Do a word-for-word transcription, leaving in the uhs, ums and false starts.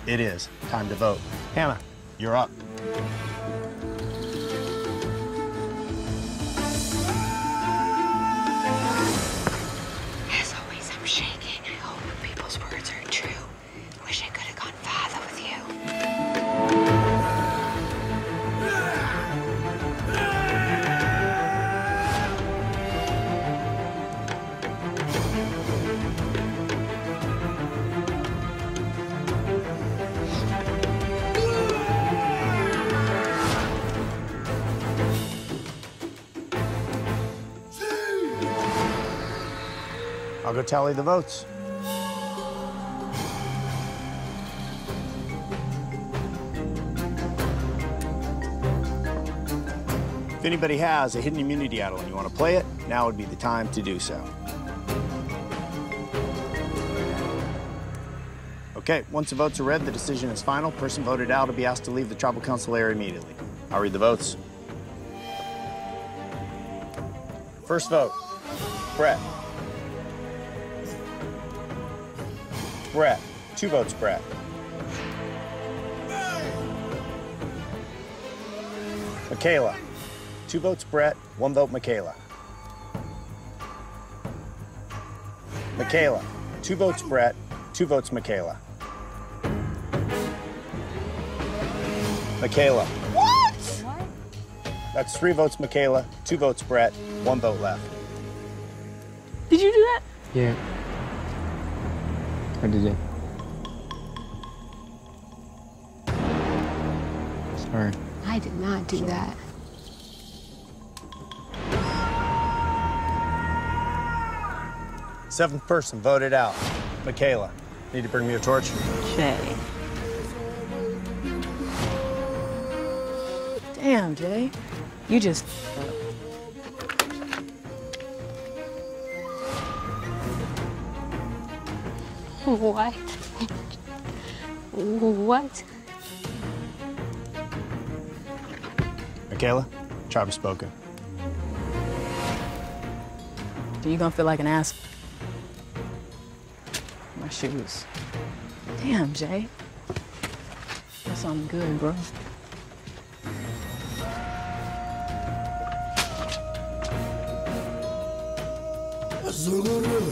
It is. Time to vote. Hannah, you're up. As always, I'm shaking. I hope people's words are true. Wish I could have gone farther with you. I'll go tally the votes. If anybody has a hidden immunity idol and you want to play it, now would be the time to do so. Okay, once the votes are read, the decision is final. Person voted out will be asked to leave the tribal council area immediately. I'll read the votes. First vote, Brett. Brett. Two votes, Brett. Michaela. Two votes, Brett. One vote, Michaela. Michaela. Two votes, Brett. Two votes, Michaela. Michaela. What? That's three votes, Michaela. Two votes, Brett. One vote left. Did you do that? Yeah. I did it. Sorry. I did not do that. Seventh person voted out. Michaela. Need to bring me a torch? Jay. Damn, Jay. You just... What? What? Michaela, tribe has spoken. You gonna feel like an ass. My shoes. Damn, Jay. That's something good, bro.